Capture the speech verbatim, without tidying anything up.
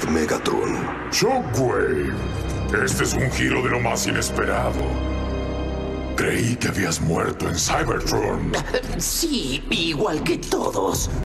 Megatron. Shockwave, este es un giro de lo más inesperado. Creí que habías muerto en Cybertron. Sí, igual que todos.